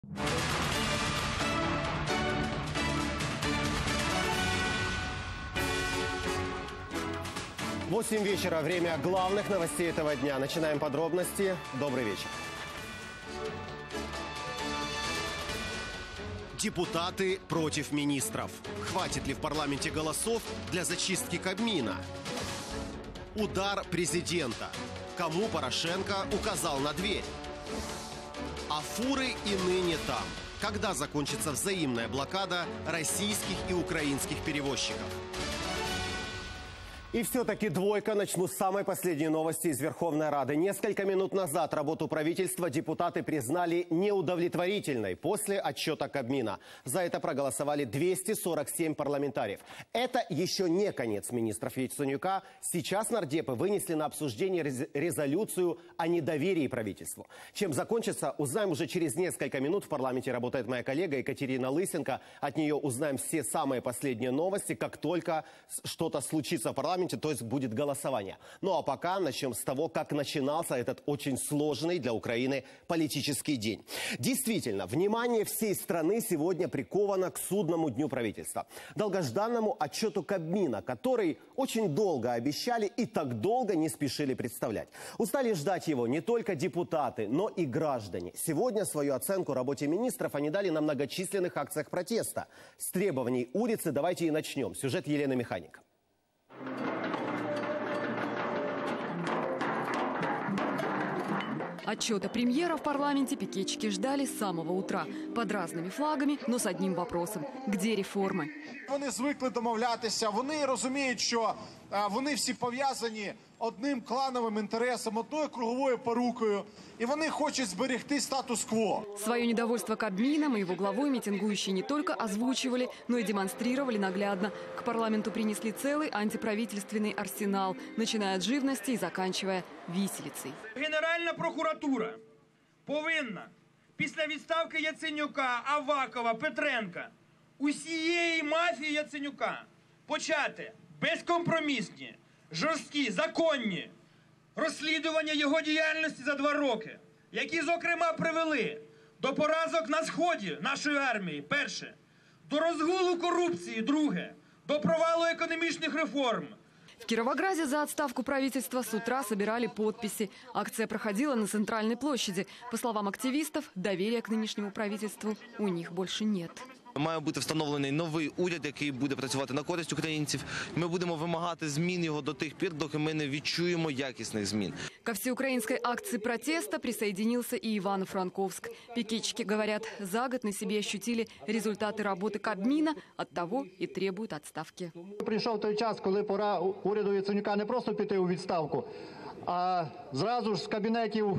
Восемь вечера. Время главных новостей этого дня. Начинаем подробности. Добрый вечер. Депутаты против министров. Хватит ли в парламенте голосов для зачистки Кабмина? Удар президента. Кому Порошенко указал на дверь? А фуры и ныне там. Когда закончится взаимная блокада российских и украинских перевозчиков? И все-таки двойка. Начну с самой последней новости из Верховной Рады. Несколько минут назад работу правительства депутаты признали неудовлетворительной после отчета Кабмина. За это проголосовали 247 парламентариев. Это еще не конец министров Яценюка. Сейчас нардепы вынесли на обсуждение резолюцию о недоверии правительству. Чем закончится, узнаем уже через несколько минут. В парламенте работает моя коллега Екатерина Лысенко. От нее узнаем все самые последние новости, как только что-то случится в парламенте. То есть будет голосование. Ну а пока начнем с того, как начинался этот очень сложный для Украины политический день. Действительно, внимание всей страны сегодня приковано к судному дню правительства. Долгожданному отчету Кабмина, который очень долго обещали и так долго не спешили представлять. Устали ждать его не только депутаты, но и граждане. Сегодня свою оценку работе министров они дали на многочисленных акциях протеста. С требований улицы давайте и начнем. Сюжет Елены Механик. Отчета премьера в парламенте пикетчики ждали с самого утра. Под разными флагами, но с одним вопросом. Где реформи? Вони звикли домовлятися, вони розуміють, що вони всі пов'язані одним клановим інтересом, одною круговою порукою. И вони хочуть зберегти статус-кво. Свое недовольство Кабмином и его главой митингующие не только озвучивали, но и демонстрировали наглядно. К парламенту принесли целый антиправительственный арсенал, начиная от живности и заканчивая виселицей. Генеральна прокуратура повинна після відставки Яценюка, Авакова, Петренка, усієї мафії Яценюка почати безкомпромісні, жорсткі, законні розслідування його діяльності за 2 роки, які, зокрема, привели до поразок на Сході нашої армії, перше, до розгулу корупції, друге, до провалу економічних реформ. В Кировограде за отставку правительства с утра собирали подписи. Акция проходила на Центральной площади. По словам активистов, доверия к нынешнему правительству у них больше нет. Має бути встановлений новий уряд, який буде працювати на користь українців. Ми будемо вимагати змін його до тих пір, доки ми не відчуємо якісних змін. Ко всеукраинской акции протеста присоединился и Ивано-Франковск. Пикетчики говорят, за год на себе ощутили результаты работы Кабмина, оттого и требуют отставки. Прийшов той час, коли пора уряду Яценюка не просто піти у відставку, а зразу ж з кабінетів,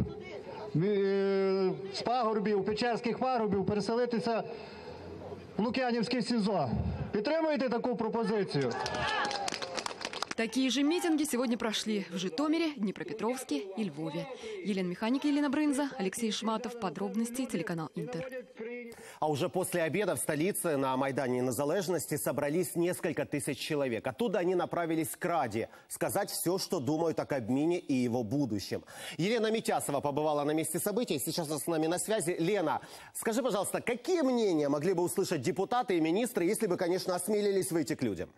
з пагорбів, печерських пагорбів переселитися в Лук'янівське СІЗО. Підтримуєте таку пропозицію? Такие же митинги сегодня прошли в Житомире, Днепропетровске и Львове. Елена Механик, Елена Брынза, Алексей Шматов. Подробности, телеканал Интер. А уже после обеда в столице на Майдане Незалежности собрались несколько тысяч человек. Оттуда они направились к Раде, сказать все, что думают о Кабмине и его будущем. Елена Митясова побывала на месте событий, сейчас с нами на связи. Лена, скажи, пожалуйста, какие мнения могли бы услышать депутаты и министры, если бы, конечно, осмелились выйти к людям?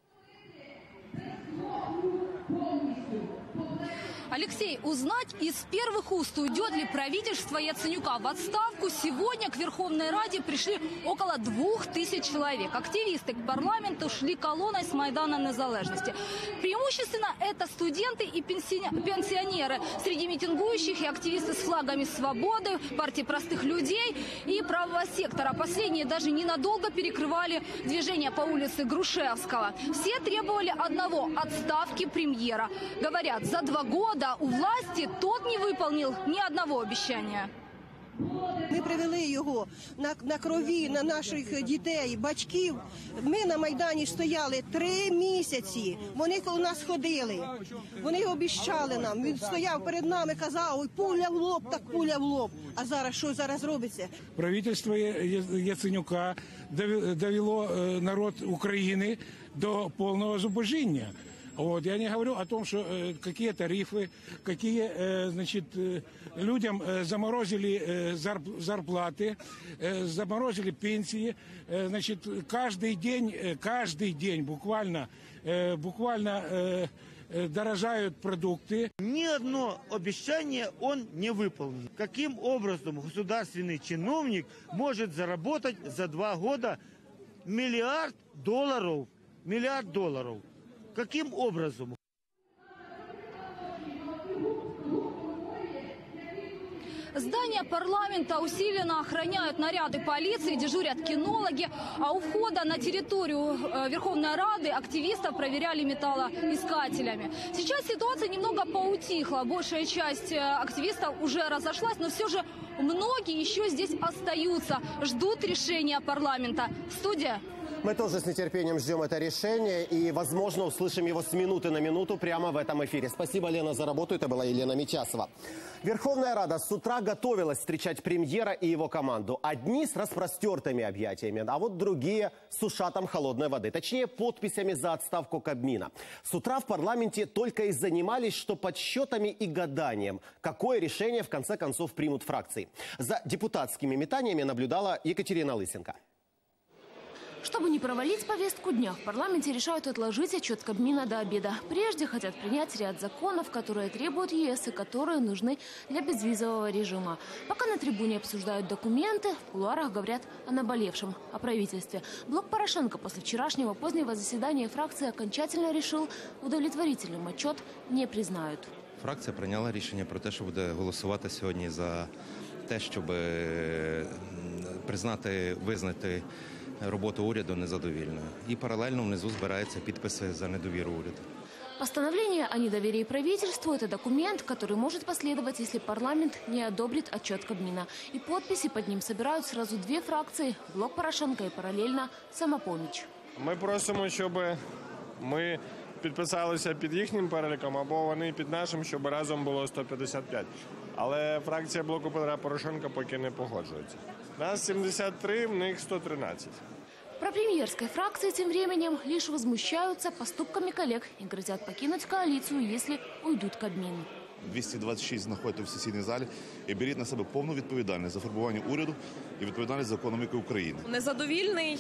Алексей, узнать из первых уст, уйдет ли правительство Яценюка в отставку. Сегодня к Верховной Раде пришли около 2000 человек. Активисты к парламенту шли колонной с Майдана Незалежности. Преимущественно это студенты и пенсионеры. Среди митингующих и активисты с флагами свободы, партии простых людей и правого сектора. Последние даже ненадолго перекрывали движение по улице Грушевского. Все требовали одного – отставки премьера. Говорят, за 2 года у власти тот не выполнил ни одного обещания. Ми привели його на крові, на наших дітей, батьків. Ми на Майдані стояли 3 місяці. Вони коло нас ходили. Вони обіцяли нам. Він стояв перед нами, казав, ой, пуля в лоб, так пуля в лоб. А зараз що зараз робиться? Правительство Яценюка довело народ України до повного зубожіння. Вот. Я не говорю о том, что какие тарифы, какие, значит, людям заморозили зарплаты, заморозили пенсии. Значит, каждый день буквально дорожают продукты. Ни одно обещание он не выполнил. Каким образом государственный чиновник может заработать за 2 года миллиард долларов? Миллиард долларов. Каким образом? Здание парламента усиленно охраняют наряды полиции, дежурят кинологи, а у входа на территорию Верховной Рады активистов проверяли металлоискателями. Сейчас ситуация немного поутихла, большая часть активистов уже разошлась, но все же многие еще здесь остаются, ждут решения парламента. Студия. Мы тоже с нетерпением ждем это решение и, возможно, услышим его с минуты на минуту прямо в этом эфире. Спасибо, Лена, за работу. Это была Елена Митясова. Верховная Рада с утра готовилась встречать премьера и его команду. Одни с распростертыми объятиями, а вот другие с ушатом холодной воды. Точнее, подписями за отставку Кабмина. С утра в парламенте только и занимались, что подсчетами и гаданием, какое решение в конце концов примут фракции. За депутатскими метаниями наблюдала Екатерина Лысенко. Чтобы не провалить повестку дня, в парламенте решают отложить отчет Кабмина до обеда. Прежде хотят принять ряд законов, которые требуют ЕС и которые нужны для безвизового режима. Пока на трибуне обсуждают документы, в кулуарах говорят о наболевшем, о правительстве. Блок Порошенко после вчерашнего позднего заседания фракции окончательно решил, удовлетворительным отчет не признают. Фракція прийняла рішення про те, що буде голосувати сьогодні за те, щоб визнати роботу уряду незадовільною. І паралельно внизу збираються підписи за недовіру уряду. Постановление о недоверии правительству – это документ, который может последовать, если парламент не одобрит отчет Кабмина. И подписи под ним собирают сразу 2 фракции – Блок Порошенко и параллельно «Самопоміч». Ми просимо, щоб ми підписалися під їхнім переліком, або вони під нашим, щоб разом було 155. Але фракція Блоку Петра Порошенка поки не погоджується. Нас 73, в них 113. Про премьерской фракции тем временем лишь возмущаются поступками коллег и грозят покинуть коалицию, если уйдут Кабмин. 226 знаходите в сесійній залі і беріть на себе повну відповідальність за формування уряду і відповідальність за економіку України. Незадовільний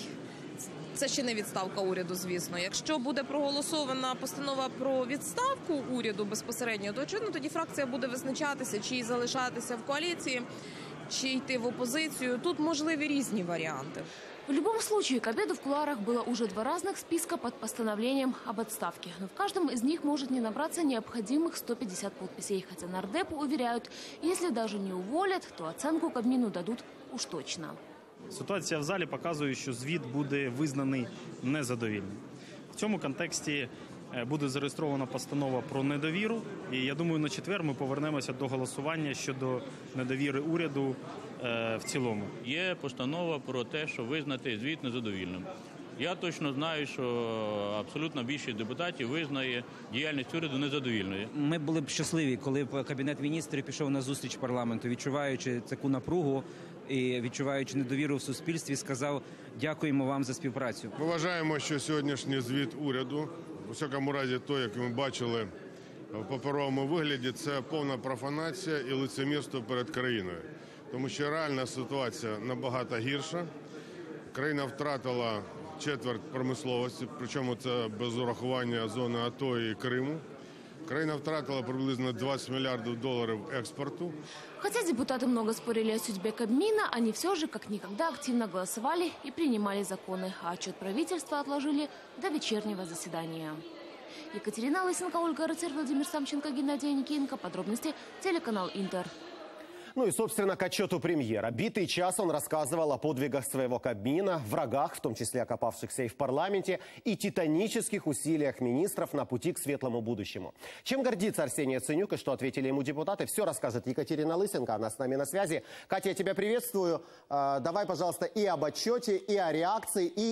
– це ще не відставка уряду, звісно. Якщо буде проголосована постанова про відставку уряду безпосередньо, то очевидно тоді фракція буде визначатися, чи залишатися в коаліції, чи йти в оппозицию. Тут можливі різні варианты. В любом случае, к обеду в кулуарах было уже 2 разных списка под постановлением об отставке. Но в каждом из них может не набраться необходимых 150 подписей. Хотя нардепу уверяют, если даже не уволят, то оценку Кабмину дадут уж точно. Ситуація в залі показує, що звіт буде визнаний незадовільним. В цьому контексті буде зареєстрована постанова про недовіру. І я думаю, на четвер ми повернемося до голосування щодо недовіри уряду в цілому. Є постанова про те, що визнати звіт незадовільним. Я точно знаю, що абсолютно більшість депутатів визнає діяльність уряду незадовільною. Ми були б щасливі, коли б Кабінет міністрів пішов на зустріч парламенту, відчуваючи таку напругу і відчуваючи недовіру в суспільстві, сказав «дякуємо вам за співпрацю». Ми вважаємо, що сьогоднішній звіт уряду, у всякому разі той, як ми бачили в паперовому вигляді, це повна профанація і лицемірство перед країною. Тому що реальна ситуація набагато гірша. Країна втратила четверть промисловості, причому це без урахування зони АТО і Криму. Країна втратила приблизно 20 миллиардов долларов экспорту. Хотя депутаты много спорили о судьбе Кабмина, они все же как никогда активно голосовали и принимали законы. А отчет правительства отложили до вечернего заседания. Екатерина Лысенко, Ольга Рыцарь, Владимир Самченко, Геннадий Никитенко. Подробности телеканал Интер. Ну и, собственно, к отчету премьера. Битый час он рассказывал о подвигах своего Кабмина, врагах, в том числе окопавшихся и в парламенте, и титанических усилиях министров на пути к светлому будущему. Чем гордится Арсений Яценюк и что ответили ему депутаты, все расскажет Екатерина Лысенко. Она с нами на связи. Катя, я тебя приветствую. Давай, пожалуйста, и об отчете, и о реакции, и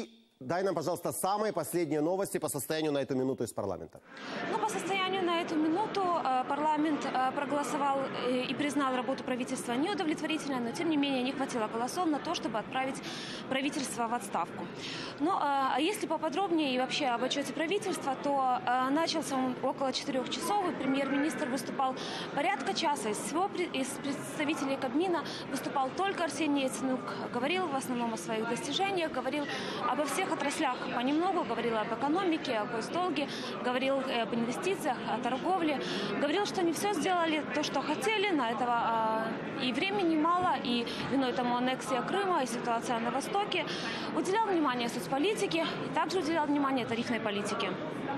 Дай нам, пожалуйста, самые последние новости по состоянию на эту минуту из парламента. Ну, по состоянию на эту минуту парламент проголосовал и признал работу правительства неудовлетворительной, но тем не менее не хватило голосов на то, чтобы отправить правительство в отставку. Ну, а если поподробнее и вообще об отчете правительства, то начался он около 4 часов, и премьер-министр выступал порядка часа. Из представителей Кабмина выступал только Арсений Яценюк. Говорил в основном о своих достижениях, говорил обо всех отраслях понемногу, говорил об экономике, о госдолге, говорил об инвестициях, о торговле. Говорил, что не все сделали то, что хотели. На этого и времени мало, и виной тому аннексия Крыма, и ситуация на Востоке. Уделял внимание соцполитике и также уделял внимание тарифной политике.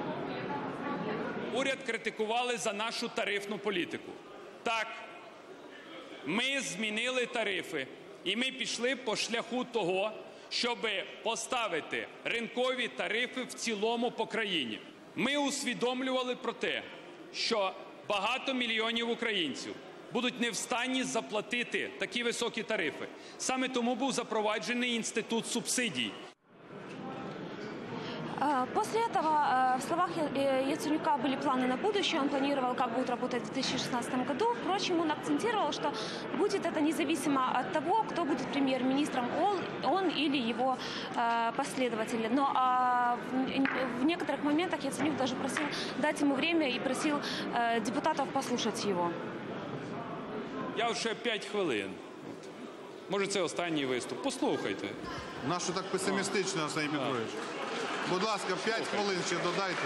Уряд критикували за нашу тарифну політику. Так, ми змінили тарифи, і ми пішли по шляху того, щоб поставити ринкові тарифи в цілому по країні. Ми усвідомлювали про те, що багато мільйонів українців будуть не в стані заплатити такі високі тарифи. Саме тому був запроваджений інститут субсидій. После этого в словах Яценюка были планы на будущее. Он планировал, как будет работать в 2016 году. Впрочем, он акцентировал, что будет это независимо от того, кто будет премьер-министром, он или его последователи. Но в некоторых моментах Яценюк даже просил дать ему время и просил депутатов послушать его. Я вже 5 хвилин. Може, це останній виступ. Послухайте. Нащо так песимістично, Арсеній Петрович? Будь ласка, 5 хвилин ще додайте.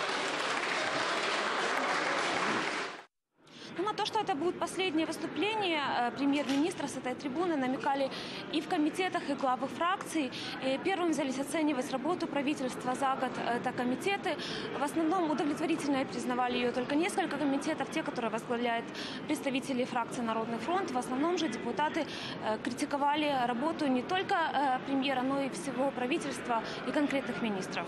Ну, на то, что это будет последнее выступление премьер-министра с этой трибуны, намекали и в комитетах, и главы фракций. И первым взялись оценивать работу правительства за год. Это комитеты. В основном удовлетворительно признавали ее только несколько комитетов, те, которые возглавляют представители фракции «Народный фронт». В основном же депутаты критиковали работу не только премьера, но и всего правительства и конкретных министров.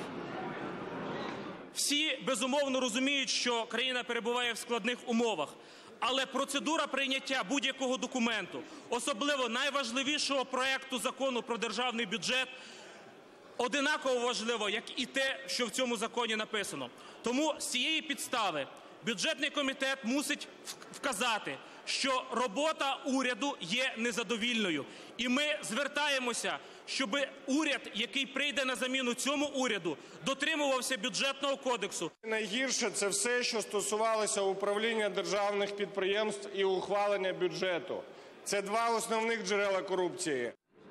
Всі, безумовно, розуміють, що країна перебуває в складних умовах. Але процедура прийняття будь-якого документу, особливо найважливішого проекту закону про державний бюджет, одинаково важливо, як і те, що в цьому законі написано. Тому з цієї підстави бюджетний комітет мусить вказати, що робота уряду є незадовільною. І ми звертаємося, щоб уряд, який прийде на заміну цьому уряду, дотримувався бюджетного кодексу. Найгірше – це все, що стосувалося управління державних підприємств і ухвалення бюджету. Це два основних джерела корупції.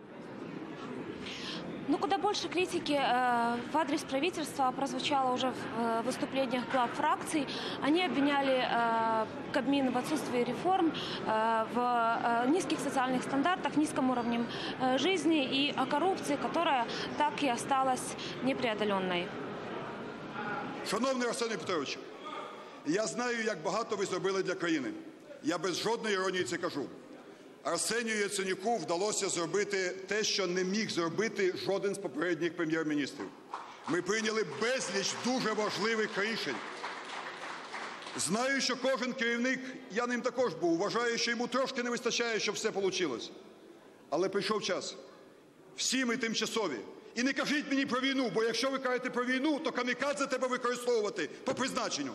Но куда больше критики в адрес правительства прозвучало уже в выступлениях глав фракций. Они обвиняли Кабмин в отсутствии реформ, в низких социальных стандартах, низком уровне жизни и о коррупции, которая так и осталась непреодоленной. Шановний Арсеній Петрович, я знаю, як багато ви зробили для країни. Я без жодної іронії це кажу. Арсенію Яценюку вдалося зробити те, що не міг зробити жоден з попередніх прем'єр-міністрів. Ми прийняли безліч дуже важливих рішень. Знаю, що кожен керівник, я ним також був, вважає, що йому трошки не вистачає, щоб все вийшло. Але прийшов час. Всі ми тимчасові. І не кажіть мені про війну, бо якщо ви кажете про війну, то камікадзе треба використовувати по призначенню.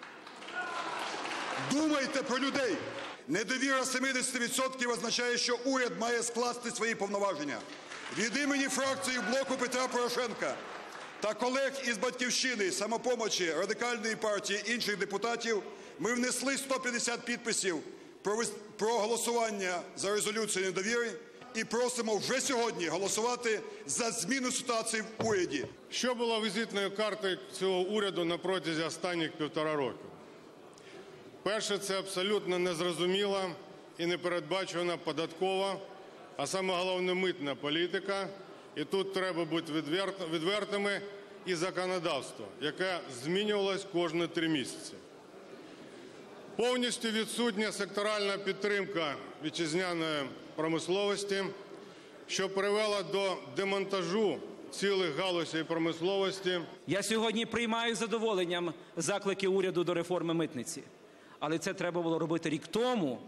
Думайте про людей. Недовіра 70% означає, що уряд має скласти свої повноваження. Від імені фракції блоку Петра Порошенка та колег із «Батьківщини», «Самопомочі», Радикальної партії, інших депутатів ми внесли 150 підписів про голосування за резолюцію недовіри і просимо вже сьогодні голосувати за зміну ситуації в уряді. Що було візитною картою цього уряду на протязі останніх 1,5 року? Перше, це абсолютно незрозуміла і непередбачувана податкова, а саме головне митна політика. І тут треба бути відвертими, і законодавство, яке змінювалось кожні 3 місяці. Повністю відсутня секторальна підтримка вітчизняної промисловості, що привело до демонтажу цілих галузей промисловості. Я сьогодні приймаю з задоволенням заклики уряду до реформи митниці. Але це треба було робити рік тому,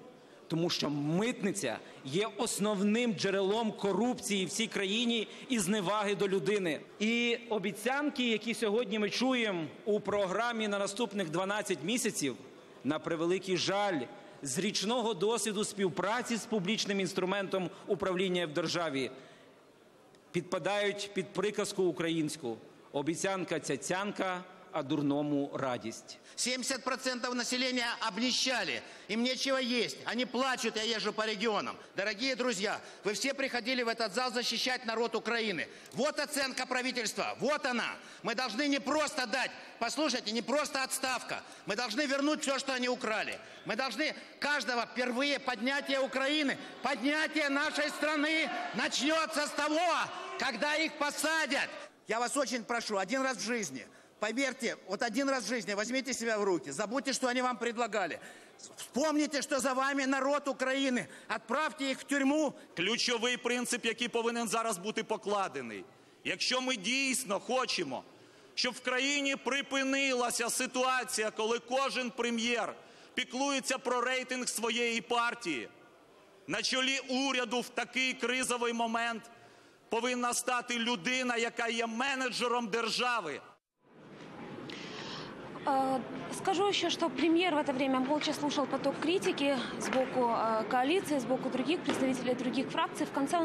Тому що митниця є основним джерелом корупції в цій країні і зневаги до людини. І обіцянки, які сьогодні ми чуємо у програмі на наступних 12 місяців, на превеликий жаль, з річного досвіду співпраці з публічним інструментом управління в державі, підпадають під приказку українську «Обіцянка цяцянка, а дурному радість». 70% населения обнищали, им нечего есть, они плачут, я езжу по регионам. Дорогие друзья, вы все приходили в этот зал защищать народ Украины. Вот оценка правительства, вот она. Мы должны не просто дать, послушайте, не просто отставка, мы должны вернуть все, что они украли. Мы должны каждого впервые поднятие Украины, поднятие нашей страны начнется с того, когда их посадят. Я вас очень прошу, один раз в жизни, поверьте, вот один раз в жизни возьмите себя в руки, забудьте, что они вам предлагали. Вспомните, що за вами народ України. Відправте їх в тюрму. Ключовий принцип, який повинен зараз бути покладений. Якщо ми дійсно хочемо, щоб в країні припинилася ситуація, коли кожен прем'єр піклується про рейтинг своєї партії, на чолі уряду в такий кризовий момент повинна стати людина, яка є менеджером держави. Скажу еще, что премьер в это время молча слушал поток критики сбоку коалиции, сбоку других представителей других фракций.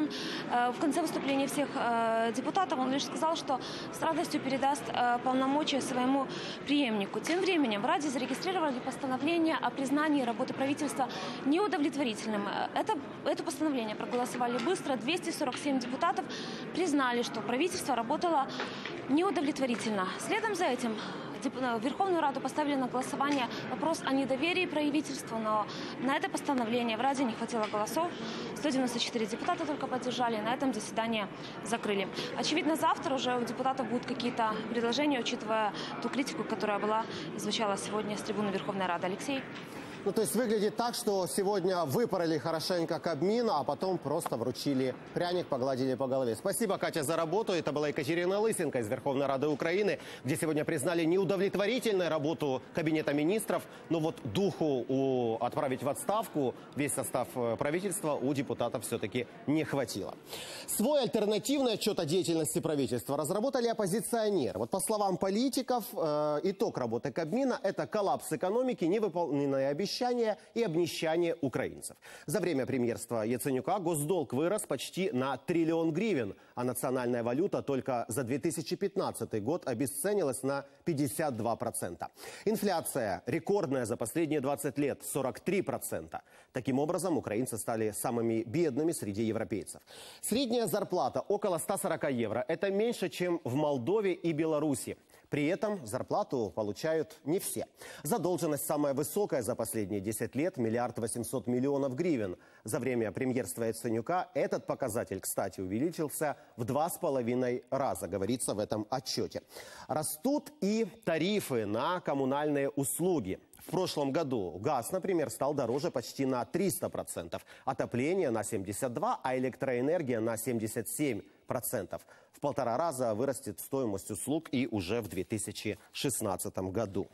В конце выступления всех депутатов он лишь сказал, что с радостью передаст полномочия своему преемнику. Тем временем в Раде зарегистрировали постановление о признании работы правительства неудовлетворительным. Это постановление проголосовали быстро. 247 депутатов признали, что правительство работало неудовлетворительно. Следом за этим в Верховную Раду поставили на голосование вопрос о недоверии правительству, но на это постановление в Раде не хватило голосов. 194 депутата только поддержали, на этом заседание закрыли. Очевидно, завтра уже у депутатов будут какие-то предложения, учитывая ту критику, которая звучала сегодня с трибуны Верховной Рады. Алексей? Ну, то есть выглядит так, что сегодня выпороли хорошенько Кабмин, а потом просто вручили пряник, погладили по голове. Спасибо, Катя, за работу. Это была Екатерина Лысенко из Верховной Рады Украины, где сегодня признали неудовлетворительной работу Кабинета министров. Но вот духу отправить в отставку весь состав правительства у депутатов все-таки не хватило. Свой альтернативный отчет о деятельности правительства разработали оппозиционеры. Вот по словам политиков, итог работы Кабмина – это коллапс экономики, невыполненные обещания и обнищание украинцев. За время премьерства Яценюка госдолг вырос почти на 1 триллион гривен, а национальная валюта только за 2015 год обесценилась на 52%. Инфляция рекордная за последние 20 лет – 43%. Таким образом, украинцы стали самыми бедными среди европейцев. Средняя зарплата около 140 евро – это меньше, чем в Молдове и Беларуси. При этом зарплату получают не все. Задолженность самая высокая за последние 10 лет – 1 800 000 000 гривен. За время премьерства Яценюка этот показатель, кстати, увеличился в 2,5 раза, говорится в этом отчете. Растут и тарифы на коммунальные услуги. В прошлом году газ, например, стал дороже почти на 300%, отопление на 72%, а электроэнергия на 77%. В 1,5 раза вырастет стоимость услуг и уже в 2016 году.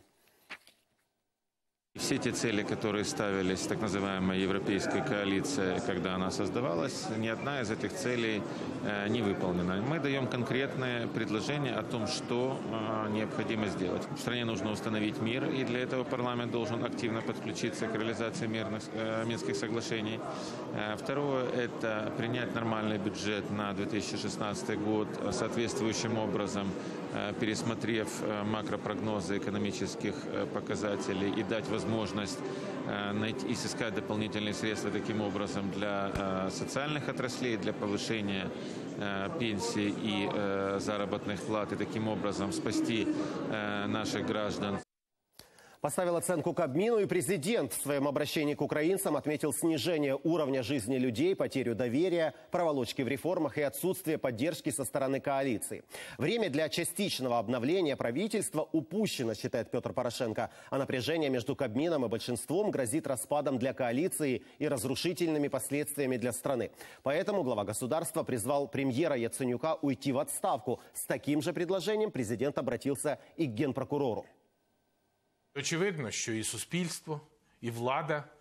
Все те цели, которые ставились так называемой европейской коалицией, когда она создавалась, ни одна из этих целей не выполнена. Мы даем конкретные предложения о том, что необходимо сделать. В стране нужно установить мир, и для этого парламент должен активно подключиться к реализации Минских соглашений. Второе – это принять нормальный бюджет на 2016 год, соответствующим образом пересмотрев макропрогнозы экономических показателей и дать возможность найти и искать дополнительные средства таким образом для социальных отраслей, для повышения пенсий и заработных плат, и таким образом спасти наших граждан. Поставил оценку Кабмину, и президент в своем обращении к украинцам отметил снижение уровня жизни людей, потерю доверия, проволочки в реформах и отсутствие поддержки со стороны коалиции. Время для частичного обновления правительства упущено, считает Петр Порошенко, а напряжение между Кабмином и большинством грозит распадом для коалиции и разрушительными последствиями для страны. Поэтому глава государства призвал премьера Яценюка уйти в отставку. С таким же предложением президент обратился и к генпрокурору. Очевидно, що і суспільство, і влада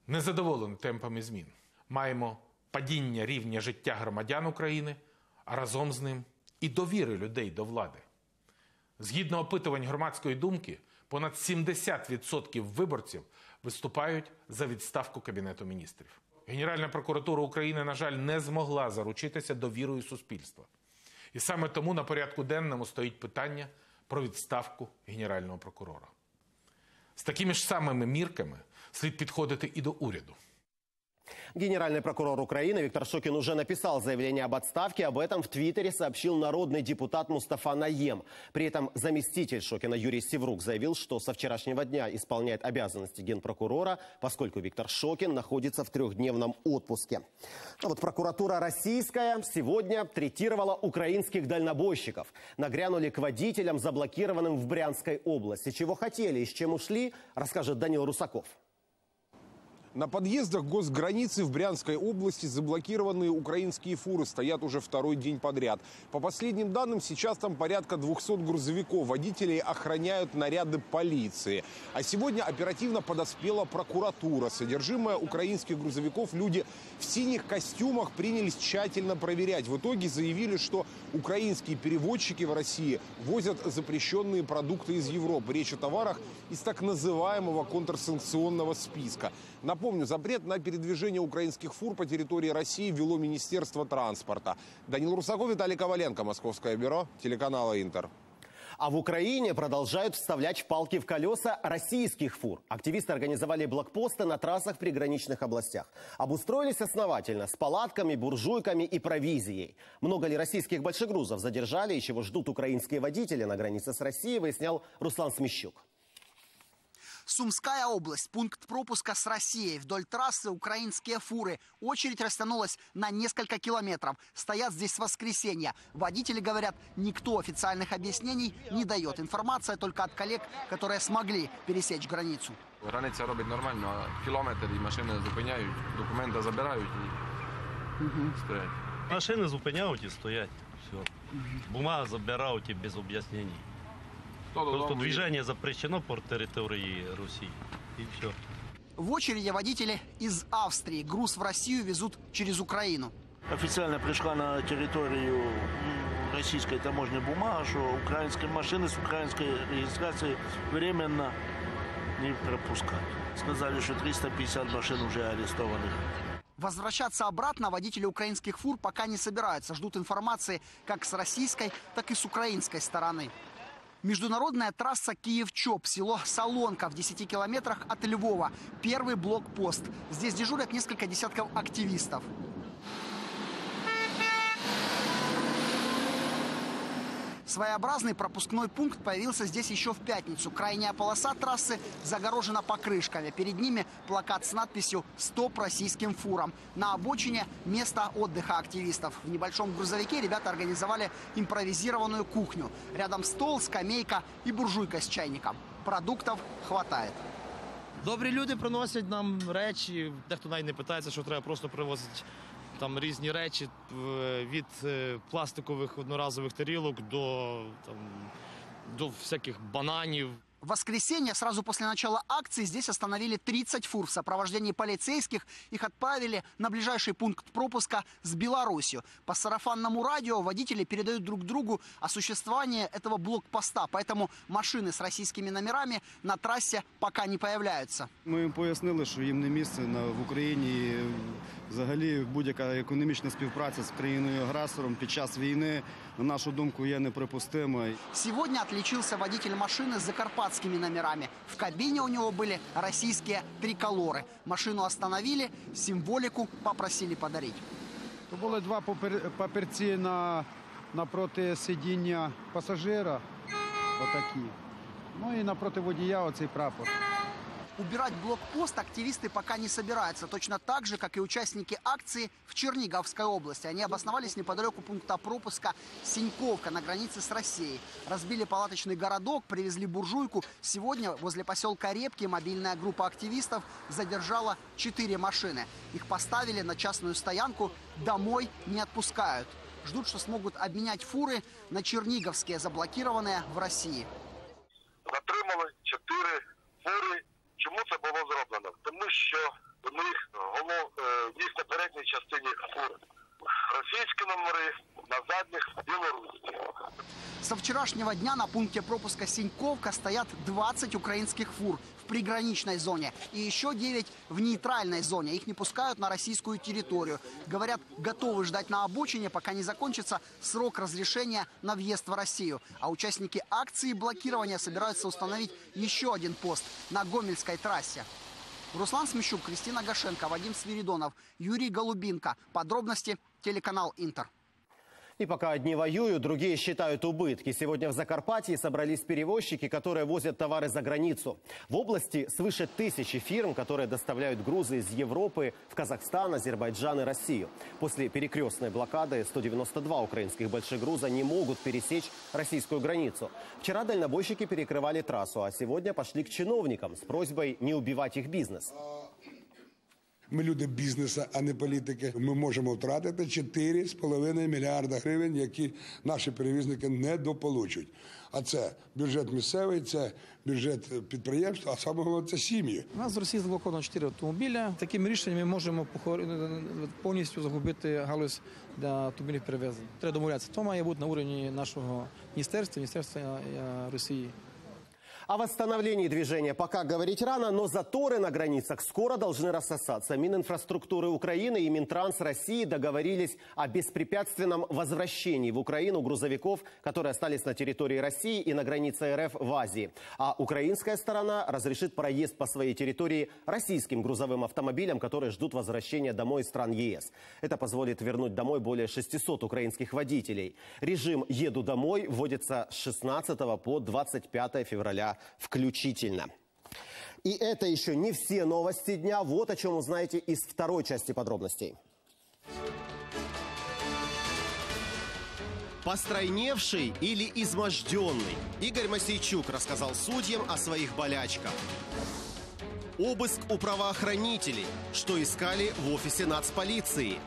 Незадоволені темпами змін. Маємо падіння рівня життя громадян України, а разом з ним і довіри людей до влади. Згідно опитувань громадської думки, понад 70% виборців виступають за відставку Кабінету міністрів. Генеральна прокуратура України, на жаль, не змогла заручитися довірою суспільства. І саме тому на порядку денному стоїть питання про відставку Генерального прокурора. З такими ж самими мірками слід підходити і до уряду. Генеральный прокурор Украины Виктор Шокин уже написал заявление об отставке. Об этом в Твиттере сообщил народный депутат Мустафа Наем. При этом заместитель Шокина Юрий Севрук заявил, что со вчерашнего дня исполняет обязанности генпрокурора, поскольку Виктор Шокин находится в 3-дневном отпуске. А вот прокуратура российская сегодня третировала украинских дальнобойщиков. Нагрянули к водителям, заблокированным в Брянской области. Чего хотели и с чем ушли, расскажет Данил Русаков. На подъездах госграницы в Брянской области заблокированные украинские фуры стоят уже второй день подряд. По последним данным, сейчас там порядка 200 грузовиков. Водителей охраняют наряды полиции. А сегодня оперативно подоспела прокуратура. Содержимое украинских грузовиков люди в синих костюмах принялись тщательно проверять. В итоге заявили, что украинские перевозчики в России возят запрещенные продукты из Европы. Речь о товарах из так называемого контрсанкционного списка. Напомню, запрет на передвижение украинских фур по территории России ввело Министерство транспорта. Данил Русаков, Виталий Коваленко, Московское бюро, телеканала «Интер». А в Украине продолжают вставлять палки в колеса российских фур. Активисты организовали блокпосты на трассах в приграничных областях. Обустроились основательно, с палатками, буржуйками и провизией. Много ли российских большегрузов задержали и чего ждут украинские водители на границе с Россией, выяснял Руслан Смещук. Сумская область. Пункт пропуска с Россией. Вдоль трассы украинские фуры. Очередь растянулась на несколько километров. Стоят здесь с воскресенья. Водители говорят, никто официальных объяснений не дает. Информация только от коллег, которые смогли пересечь границу. Границя робить нормально, а кілометр і машини зупиняють, документи забирають і стоять. Машини зупиняють і стоять. Все. Бумага забирають і без об'яснень. Просто движение запрещено по территории Руси. И все. В очереди водители из Австрии. Груз в Россию везут через Украину. Официально пришла на территорию российской таможни бумага, что украинские машины с украинской регистрацией временно не пропускают. Сказали, что 350 машин уже арестованных. Возвращаться обратно водители украинских фур пока не собираются. Ждут информации как с российской, так и с украинской стороны. Международная трасса Киев-Чоп, село Солонка в 10 километрах от Львова. Первый блокпост. Здесь дежурят несколько десятков активистов. Своеобразный пропускной пункт появился здесь еще в пятницу. Крайняя полоса трассы загорожена покрышками. Перед ними плакат с надписью «Стоп российским фурам». На обочине место отдыха активистов. В небольшом грузовике ребята организовали импровизированную кухню. Рядом стол, скамейка и буржуйка с чайником. Продуктов хватает. Добрі люди приносять нам речі. Дехто навіть не питається, що треба, просто привозити там різні речі від пластикових одноразових тарілок до всяких бананів. В воскресенье, сразу после начала акции, здесь остановили 30 фур в сопровождении полицейских. Их отправили на ближайший пункт пропуска с Беларусью. По сарафанному радио водители передают друг другу о существовании этого блокпоста. Поэтому машины с российскими номерами на трассе пока не появляются. Ми їм пояснили, що їм не місце в Україні. Взагалі будь-яка економічна співпраця з країною-агресором під час війни, на нашу думку, є неприпустимою. Сегодня отличился водитель машины с закарпатскими номерами. В кабине у него были российские триколоры. Машину остановили, символику попросили подарить. То були два папірці напроти сидіння пасажира, отакі. Ну і напроти водія оцей прапор. Убирать блокпост активисты пока не собираются. Точно так же, как и участники акции в Черниговской области. Они обосновались неподалеку пункта пропуска Синьковка на границе с Россией. Разбили палаточный городок, привезли буржуйку. Сегодня возле поселка Репки мобильная группа активистов задержала 4 машины. Их поставили на частную стоянку, домой не отпускают. Ждут, что смогут обменять фуры на черниговские, заблокированные в России. Затримали 4 фури. Чому це було зроблено? Тому що Ми їсть на передній частині фури. Російські номери, на задніх білоруські. Со вчерашнего дня на пункте пропуска Синьковка стоят 20 украинских фур в приграничной зоне и еще 9 в нейтральной зоне. Их не пускают на российскую территорию. Говорят, готовы ждать на обочине, пока не закончится срок разрешения на въезд в Россию. А участники акции блокирования собираются установить еще один пост на Гомельской трассе. Руслан Смещук, Кристина Гашенко, Вадим Свиридонов, Юрий Голубинко. Подробности телеканал «Интер». И пока одни воюют, другие считают убытки. Сегодня в Закарпатье собрались перевозчики, которые возят товары за границу. В области свыше 1000 фирм, которые доставляют грузы из Европы в Казахстан, Азербайджан и Россию. После перекрестной блокады 192 украинских большегруза не могут пересечь российскую границу. Вчера дальнобойщики перекрывали трассу, а сегодня пошли к чиновникам с просьбой не убивать их бизнес. Ми люди бізнесу, а не політики. Ми можемо втратити 4,5 мільярда гривень, які наші перевізники недополучать. А це бюджет місцевий, це бюджет підприємств, а саме головне – це сім'ї. У нас з Росії заблоковано 4 автомобіля. Такими рішеннями ми можемо повністю загубити галузь для автомобільних перевезень. Треба домовлятися. То має бути на рівні нашого міністерства Росії. О восстановлении движения пока говорить рано, но заторы на границах скоро должны рассосаться. Мининфраструктуры Украины и Минтранс России договорились о беспрепятственном возвращении в Украину грузовиков, которые остались на территории России и на границе РФ в Азии. А украинская сторона разрешит проезд по своей территории российским грузовым автомобилям, которые ждут возвращения домой из стран ЕС. Это позволит вернуть домой более 600 украинских водителей. Режим «Еду домой» вводится с 16 по 25 февраля включительно. И это еще не все новости дня. Вот о чем узнаете из второй части подробностей. Постройневший или изможденный? Игорь Мосейчук рассказал судьям о своих болячках. Обыск у правоохранителей. Что искали в офисе нацполиции?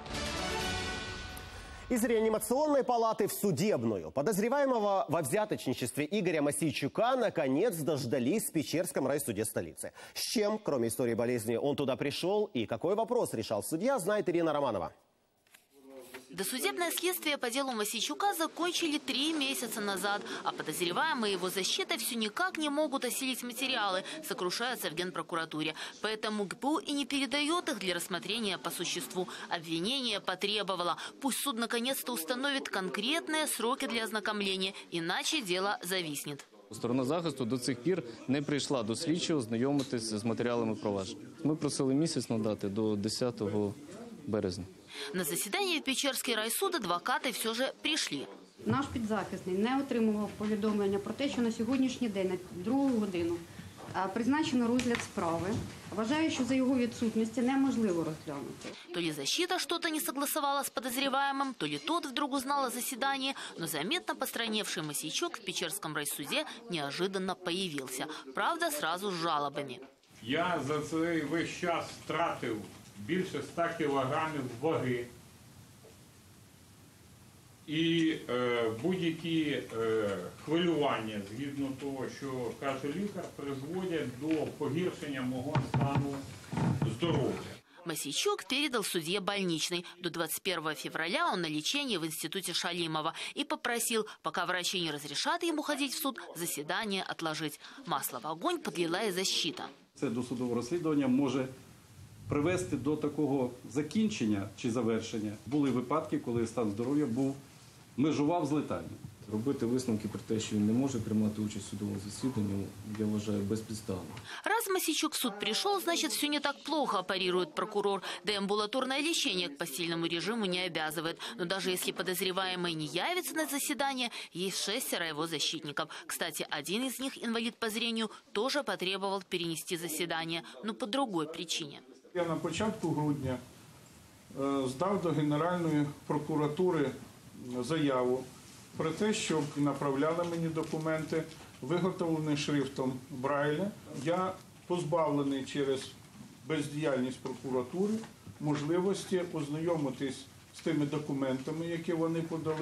Из реанимационной палаты в судебную. Подозреваемого во взяточничестве Игоря Мосейчука наконец дождались в Печерском райсуде столицы. С чем, кроме истории болезни, он туда пришел и какой вопрос решал судья, знает Ирина Романова. Досудебное следствие по делу Мосейчука закончили 3 месяца назад, а подозреваемые его защитой все никак не могут осилить материалы, сокрушаются в Генпрокуратуре. Поэтому ГПУ и не передает их для рассмотрения по существу. Обвинение потребовало. Пусть суд наконец-то установит конкретные сроки для ознакомления, иначе дело зависнет. Сторона захисту до цих пір не прийшла до слідчого знайомитись з матеріалами провадження. Ми просили місяць надати до 10 березня. На заседание в Печерский райсуд адвокати все же прийшли. Наш підзахисний не отримував повідомлення про те, що на сьогоднішній день, на 2 годину, призначено розгляд справи. Вважаю, що за його відсутності неможливо розглянути. То ли защита что-то не согласовала с подозреваемым, то ли тот вдруг узнал о заседании, но заметно постройневший Мосейчук в Печерском райсуде неожиданно появился. Правда, сразу с жалобами. Я за цей весь час втратив більше 100 кілограмів ваги. І будь-які хвилювання, згідно того, що каже лікар, призводять до погіршення мого стану здоров'я. Мосейчук передал судье больничный. До 21 февраля он на лечении в институте Шалимова и попросил, пока врачи не разрешат ему ходить в суд, заседание отложить. Масло в огонь подлила и защита. Це досудове розслідування може привести до такого закінчення чи завершення. Були випадки, коли стан здоров'я межував з летальним. Робити висновки про те, що він не може приймати участь в судовому засіданні, я вважаю безпідставно. Раз Мосейчук в суд пришел, значит, все не так плохо, парирует прокурор. Да и амбулаторное лечение к постельному режиму не обязывает. Но даже если подозреваемый не явится на заседание, есть 6 его защитников. Кстати, один из них, инвалид по зрению, тоже потребовал перенести заседание, но по другой причине. Я на початку грудня здав до Генеральної прокуратури заяву про те, щоб направляли мені документи, виготовлені шрифтом Брайля. Я позбавлений через бездіяльність прокуратури можливості ознайомитись з тими документами, які вони подали,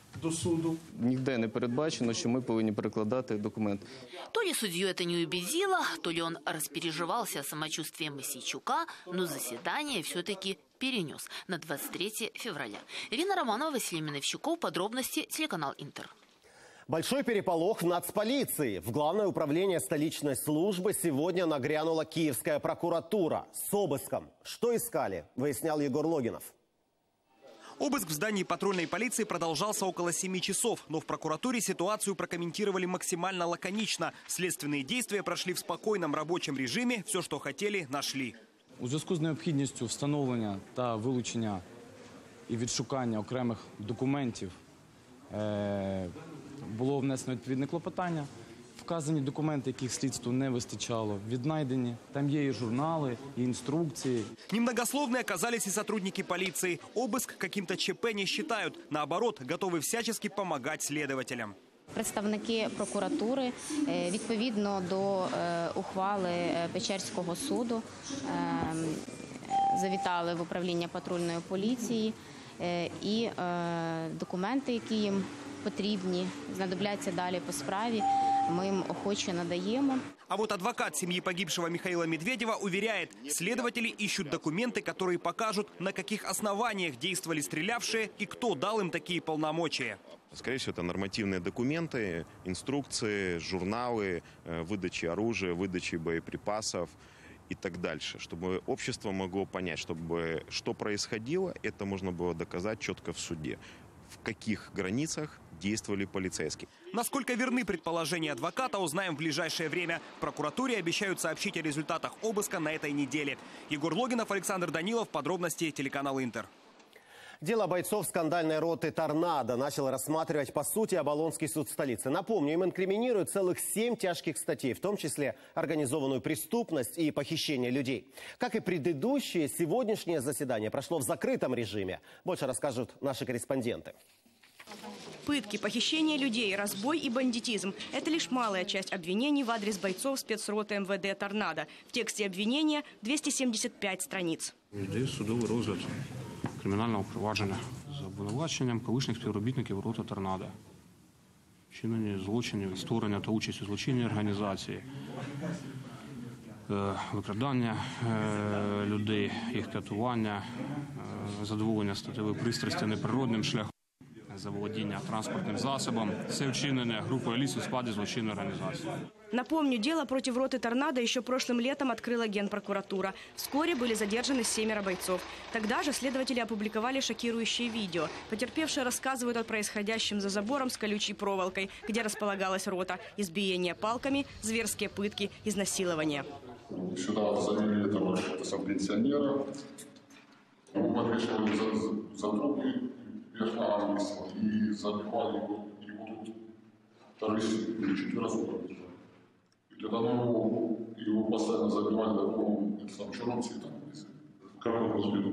до суду. Ніде не передбачено, що ми повинні перекладати документ. То ли судью это не убедило, то ли он распереживался о самочувствии Мосейчука, но заседание все-таки перенес на 23 февраля. Ирина Романова, Василий Миновщиков. Подробности, телеканал Интер. Большой переполох в нацполиции. В Главное управление столичной службы сегодня нагрянула Киевская прокуратура с обыском. Что искали, выяснял Егор Логинов. Обыск в здании патрульной полиции продолжался около 7 часов, но в прокуратуре ситуацию прокомментировали максимально лаконично. Следственные действия прошли в спокойном рабочем режиме, все, что хотели, нашли. У зв'язку з необхідністю встановлення та вилучення і відшукання окремих документів було внесено відповідне клопотання. Вказані документи, яких слідству не вистачало, віднайдені. Там є і журнали, і інструкції. Немногословны оказались и сотрудники полиции. Обыск каким-то ЧП не считают. Наоборот, готовы всячески помогать следователям. Представники прокуратури відповідно до ухвали Печерського суду завітали в управління патрульної поліції і документи, які їм потрібні, знадобляться далі по справі, мы им охоче надаємо. А вот адвокат семьи погибшего Михаила Медведева уверяет, следователи ищут документы, которые покажут, на каких основаниях действовали стрелявшие и кто дал им такие полномочия. Скорее всего, это нормативные документы, инструкции, журналы, выдачи оружия, выдачи боеприпасов и так дальше. Чтобы общество могло понять, чтобы что происходило, это можно было доказать четко в суде. В каких границах действовали полицейские. Насколько верны предположения адвоката, узнаем в ближайшее время. В прокуратуре обещают сообщить о результатах обыска на этой неделе. Егор Логинов, Александр Данилов. Подробности, телеканал Интер. Дело бойцов скандальной роты «Торнадо» начал рассматривать, по сути, Оболонский суд столицы. Напомню, им инкриминируют целых 7 тяжких статей, в том числе организованную преступность и похищение людей. Как и предыдущие, сегодняшнее заседание прошло в закрытом режиме. Больше расскажут наши корреспонденты. Пытки, похищение людей, разбой и бандитизм – это лишь малая часть обвинений в адрес бойцов спецроты МВД «Торнадо». В тексте обвинения 275 страниц. Йде судовий розгляд кримінального провадження за обвинуваченням колишніх співробітників роти «Торнадо». Вчинені злочинів, створення та участь у злочинній організації, викрадання людей, їх катування, задоволення статевої пристрасті неприродним шляхом, заволодіння транспортним засобом. Все вчинене группой лиц в складе злочинной организации. Напомню, дело против роты «Торнадо» еще прошлым летом открыла Генпрокуратура. Вскоре были задержаны 7 бойцов. Тогда же следователи опубликовали шокирующее видео. Потерпевшие рассказывают о происходящем за забором с колючей проволокой, где располагалась рота. Избиение палками, зверские пытки, изнасилования. Сюда завели этого пенсионера. Его подвешивали за трубы верхнего листа и забивали его тут. Вторые 4 суток. И для того его постоянно забивали до такого черном цветом. Как он разбил?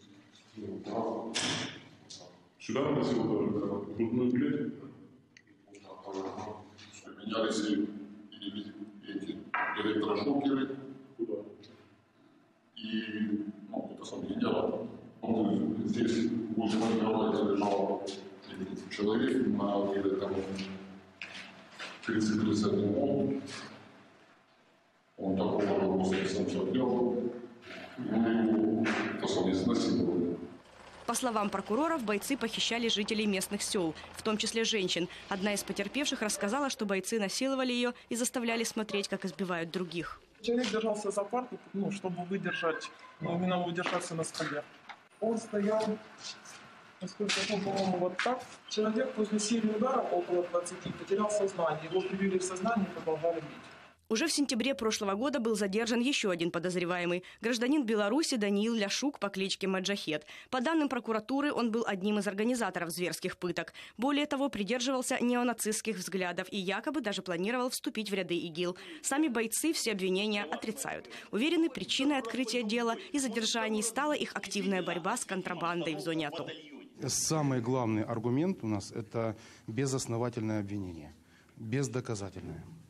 Сюда наносил грудную клетку. Менялись эти электрошокеры. И это соединяло. Здесь возле моего лежал человек на где-то 30-31 год. Он такого роста сам делал. Его изнасиловали. По словам прокуроров, бойцы похищали жителей местных сел, в том числе женщин. Одна из потерпевших рассказала, что бойцы насиловали ее и заставляли смотреть, как избивают других. Человек держался за парту, чтобы выдержать, именно удержаться на скале. Он стоял, насколько я помню, по-моему, вот так. Человек после серии ударов, около 20, потерял сознание. Его привели в сознание и продолжали бить. Уже в сентябре прошлого года был задержан еще один подозреваемый – гражданин Беларуси Даниил Ляшук по кличке Маджахет. По данным прокуратуры, он был одним из организаторов зверских пыток. Более того, придерживался неонацистских взглядов и якобы даже планировал вступить в ряды ИГИЛ. Сами бойцы все обвинения отрицают. Уверены, причиной открытия дела и задержаний стала их активная борьба с контрабандой в зоне АТО. Самый главный аргумент у нас – это безосновательное обвинение, бездоказательное.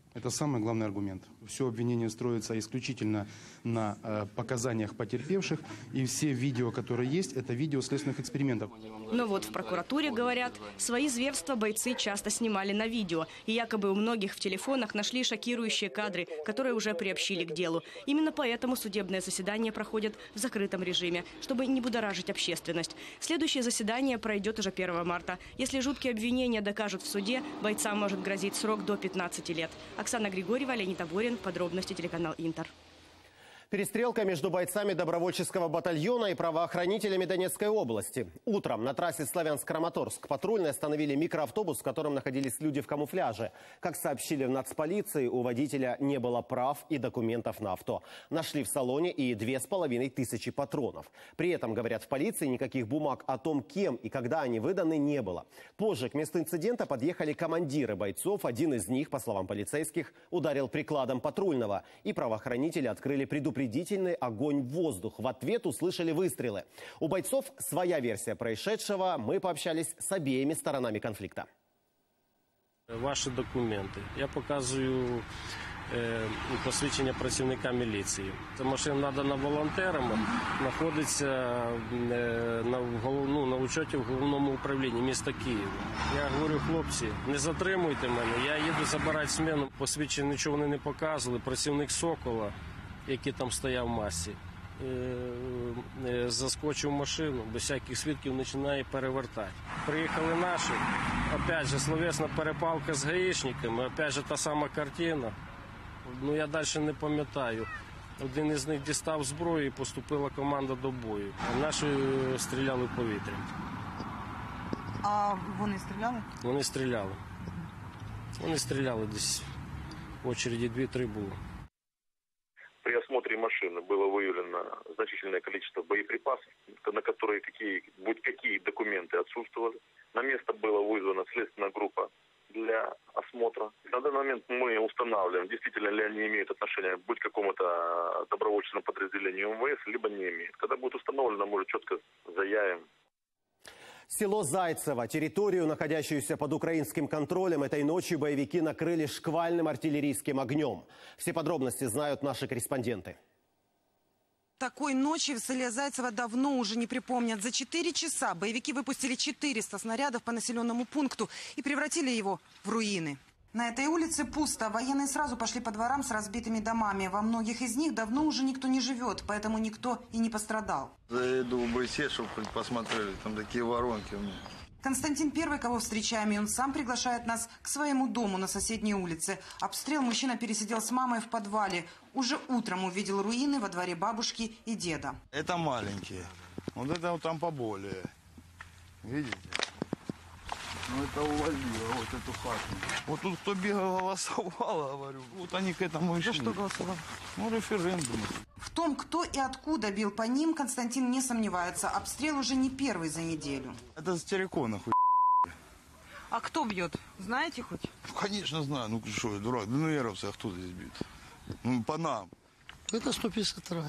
Это самый главный аргумент. Все обвинение строится исключительно на показаниях потерпевших, и все видео, которые есть, это видео следственных экспериментов. Но вот в прокуратуре говорят, свои зверства бойцы часто снимали на видео, и якобы у многих в телефонах нашли шокирующие кадры, которые уже приобщили к делу. Именно поэтому судебное заседание проходит в закрытом режиме, чтобы не будоражить общественность. Следующее заседание пройдет уже 1 марта. Если жуткие обвинения докажут в суде, бойцам может грозить срок до 15 лет. Оксана Григорьева, Леонид Аборин. Подробности телеканал Интер. Перестрелка между бойцами добровольческого батальона и правоохранителями Донецкой области. Утром на трассе Славянск-Краматорск патрульные остановили микроавтобус, в котором находились люди в камуфляже. Как сообщили в нацполиции, у водителя не было прав и документов на авто. Нашли в салоне и 2500 патронов. При этом, говорят в полиции, никаких бумаг о том, кем и когда они выданы, не было. Позже к месту инцидента подъехали командиры бойцов. Один из них, по словам полицейских, ударил прикладом патрульного. И правоохранители открыли предупреждительный огонь в воздух. В ответ услышали выстрелы. У бойцов своя версия происшедшего. Мы пообщались с обеими сторонами конфликта. Ваші документи. Я показую посвідчення працівника міліції. Ця машина надана волонтерам, знаходиться на учеті в головному управлінні міста Києва. Я говорю, хлопці, не затримуйте мене, я їду забирати зміну. Посвідчення нічого вони не показували. Працівник «Сокола», який там стояв в масі, заскочив в машину, без всяких свідків починає перевертати. Приїхали наші, опять же, словесна перепалка з гаїшниками, опять же, та сама картина. Я далі не пам'ятаю. Один із них дістав зброю і поступила команда до бою. А наші стріляли в повітря. А вони стріляли? Вони стріляли. Вони стріляли десь в очереді 2-3 було. При осмотре машины было выявлено значительное количество боеприпасов, на которые какие документы отсутствовали. На место была вызвана следственная группа для осмотра. На данный момент мы устанавливаем, действительно ли они имеют отношение быть к какому-то добровольческому подразделению МВС, либо не имеют. Когда будет установлено, мы уже четко заявим. Село Зайцево. Территорию, находящуюся под украинским контролем, этой ночью боевики накрыли шквальным артиллерийским огнем. Все подробности знают наши корреспонденты. Такой ночи в селе Зайцево давно уже не припомнят. За 4 часа боевики выпустили 400 снарядов по населенному пункту и превратили его в руины. На этой улице пусто. Военные сразу пошли по дворам с разбитыми домами. Во многих из них давно уже никто не живет, поэтому никто и не пострадал. Заеду в бойсе, чтобы хоть посмотрели, там такие воронки у меня. Константин первый, кого встречаем, и он сам приглашает нас к своему дому на соседней улице. Обстрел мужчина пересидел с мамой в подвале. Уже утром увидел руины во дворе бабушки и деда. Это маленькие. Вот это вот там поболее. Видите? Ну это увозило, вот эту хату. Вот тут кто бегал, голосовал, говорю. Вот они к этому и шли. За что голосовал? Ну, референдум. В том, кто и откуда бил по ним, Константин не сомневается. Обстрел уже не первый за неделю. Это с Терекона хуй. А кто бьет? Знаете хоть? Конечно знаю. Ну что, я дурак. ДНРовцы, а кто здесь бьет? Ну, по нам. Это 152-я.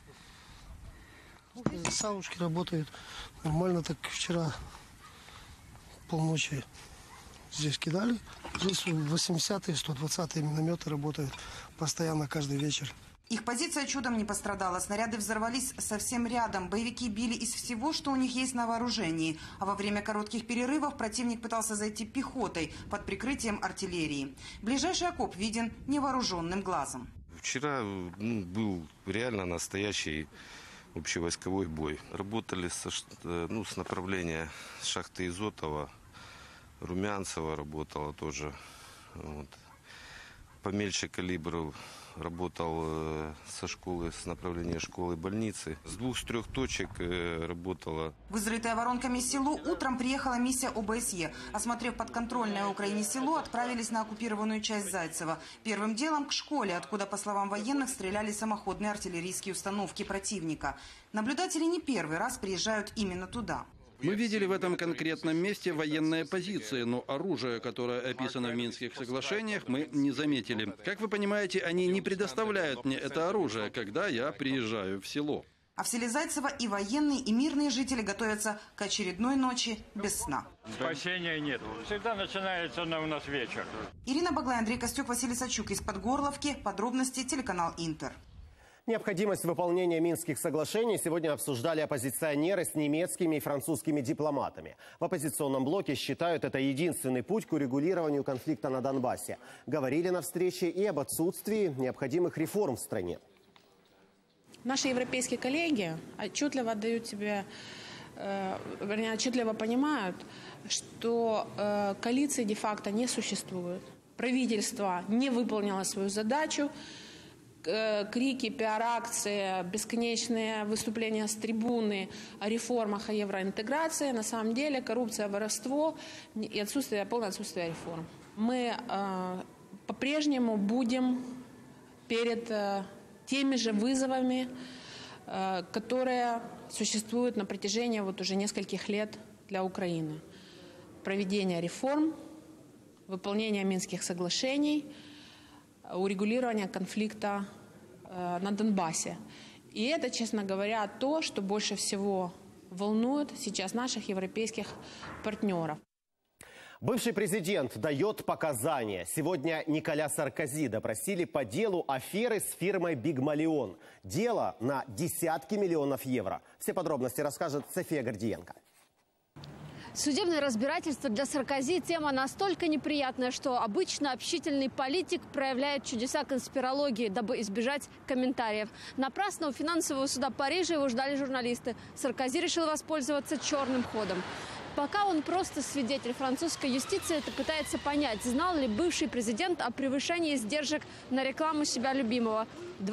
Саушки работают нормально, так вчера полночи здесь кидали. Здесь 80-е, 120-е минометы работают постоянно каждый вечер. Их позиция чудом не пострадала. Снаряды взорвались совсем рядом. Боевики били из всего, что у них есть на вооружении. А во время коротких перерывов противник пытался зайти пехотой под прикрытием артиллерии. Ближайший окоп виден невооруженным глазом. Вчера был реально настоящий общевойсковой бой. Работали с направления шахты Изотова, Румянцева работала тоже. Вот. Помельче калибров работал со школы, с направления школы больницы. С 2-3 точек работала. В изрытое воронками село утром приехала миссия ОБСЕ. Осмотрев подконтрольное Украине село, отправились на оккупированную часть Зайцева. Первым делом к школе, откуда, по словам военных, стреляли самоходные артиллерийские установки противника. Наблюдатели не первый раз приезжают именно туда. Мы видели в этом конкретном месте военные позиции, но оружие, которое описано в Минских соглашениях, мы не заметили. Как вы понимаете, они не предоставляют мне это оружие, когда я приезжаю в село. А в селе Зайцево и военные, и мирные жители готовятся к очередной ночи без сна. Спасения нет. Всегда начинается у нас вечер. Ирина Баглай, Андрей Костюк, Василий Сачук из Подгорловки. Подробности телеканал Интер. Необходимость выполнения Минских соглашений сегодня обсуждали оппозиционеры с немецкими и французскими дипломатами. В оппозиционном блоке считают это единственный путь к урегулированию конфликта на Донбассе. Говорили на встрече и об отсутствии необходимых реформ в стране. Наши европейские коллеги отчетливо отдают себе, вернее, отчетливо понимают, что коалиции де-факто не существует. Правительство не выполнило свою задачу. Крики, пиар-акции, бесконечные выступления с трибуны о реформах, о евроинтеграции. На самом деле коррупция, воровство и полное отсутствие реформ. Мы по-прежнему будем перед теми же вызовами, которые существуют на протяжении уже нескольких лет для Украины. Проведение реформ, выполнение Минских соглашений, урегулирование конфликта на Донбассе. И это, честно говоря, то, что больше всего волнует сейчас наших европейских партнеров. Бывший президент дает показания. Сегодня Николя Саркози допросили по делу аферы с фирмой «Бигмалион». Дело на десятки миллионов евро. Все подробности расскажет София Гордиенко. Судебное разбирательство для Саркози – тема настолько неприятная, что обычно общительный политик проявляет чудеса конспирологии, дабы избежать комментариев. Напрасно у финансового суда Парижа его ждали журналисты. Саркози решил воспользоваться черным ходом. Пока он просто свидетель, французской юстиции это пытается понять, знал ли бывший президент о превышении издержек на рекламу себя любимого.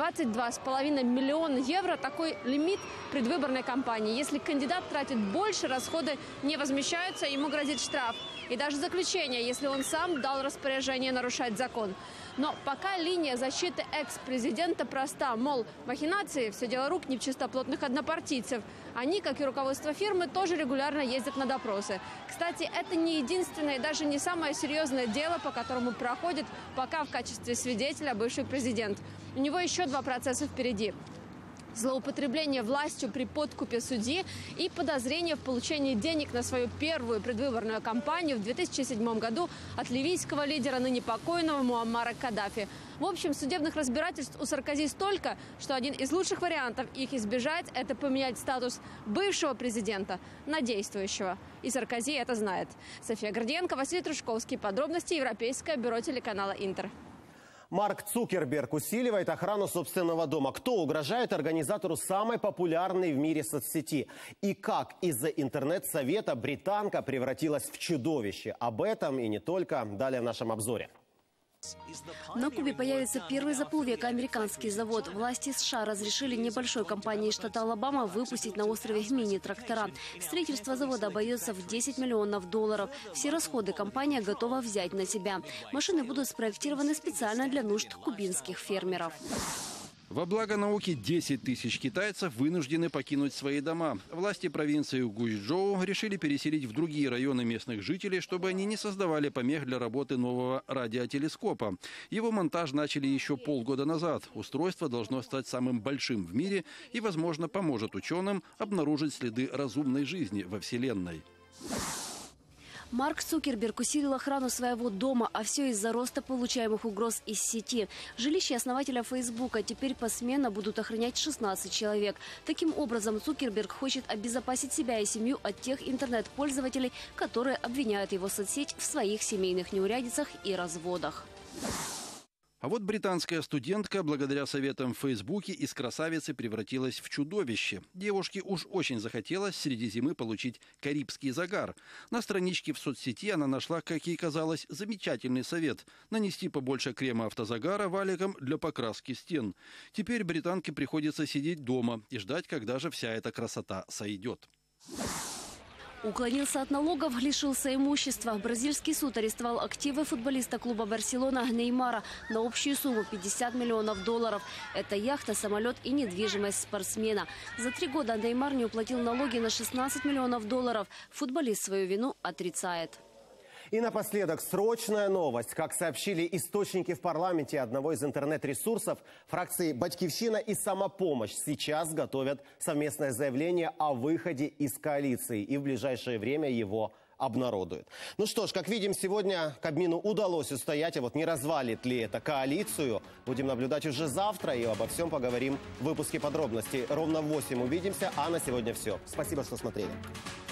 22,5 миллиона евро – такой лимит предвыборной кампании. Если кандидат тратит больше, расходы не возмещаются, ему грозит штраф. И даже заключение, если он сам дал распоряжение нарушать закон. Но пока линия защиты экс-президента проста. Мол, махинации – все дело рук нечистоплотных однопартийцев. Они, как и руководство фирмы, тоже регулярно ездят на допросы. Кстати, это не единственное и даже не самое серьезное дело, по которому проходит пока в качестве свидетеля бывший президент. У него еще 2 процесса впереди. Злоупотребление властью при подкупе судьи и подозрение в получении денег на свою первую предвыборную кампанию в 2007 году от ливийского лидера, ныне покойного Муаммара Каддафи. В общем, судебных разбирательств у Саркози столько, что один из лучших вариантов их избежать – это поменять статус бывшего президента на действующего. И Саркози это знает. София Гордиенко, Василий Трушковский. Подробности Европейское бюро телеканала «Интер». Марк Цукерберг усиливает охрану собственного дома. Кто угрожает организатору самой популярной в мире соцсети? И как из-за интернет-совета британка превратилась в чудовище? Об этом и не только. Далее в нашем обзоре. На Кубе появится первый за полвека американский завод. Власти США разрешили небольшой компании штата Алабама выпустить на острове мини-трактора. Строительство завода обойдется в $10 миллионов. Все расходы компания готова взять на себя. Машины будут спроектированы специально для нужд кубинских фермеров. Во благо науки 10 тысяч китайцев вынуждены покинуть свои дома. Власти провинции Гуйчжоу решили переселить в другие районы местных жителей, чтобы они не создавали помех для работы нового радиотелескопа. Его монтаж начали еще полгода назад. Устройство должно стать самым большим в мире и, возможно, поможет ученым обнаружить следы разумной жизни во Вселенной. Марк Цукерберг усилил охрану своего дома, а все из-за роста получаемых угроз из сети. Жилище основателя Фейсбука теперь посменно будут охранять 16 человек. Таким образом, Цукерберг хочет обезопасить себя и семью от тех интернет-пользователей, которые обвиняют его соцсеть в своих семейных неурядицах и разводах. А вот британская студентка, благодаря советам в Фейсбуке, из красавицы превратилась в чудовище. Девушке уж очень захотелось среди зимы получить карибский загар. На страничке в соцсети она нашла, как ей казалось, замечательный совет – нанести побольше крема автозагара валиком для покраски стен. Теперь британке приходится сидеть дома и ждать, когда же вся эта красота сойдет. Уклонился от налогов, лишился имущества. Бразильский суд арестовал активы футболиста клуба «Барселона» Неймара на общую сумму $50 миллионов. Это яхта, самолет и недвижимость спортсмена. За 3 года Неймар не уплатил налоги на $16 миллионов. Футболист свою вину отрицает. И напоследок срочная новость. Как сообщили источники в парламенте одного из интернет-ресурсов, фракции «Батькивщина» и «Самопомощь» сейчас готовят совместное заявление о выходе из коалиции и в ближайшее время его обнародуют. Ну что ж, как видим, сегодня Кабмину удалось устоять, а вот не развалит ли это коалицию, будем наблюдать уже завтра и обо всем поговорим в выпуске подробностей. Ровно в 8 увидимся, а на сегодня все. Спасибо, что смотрели.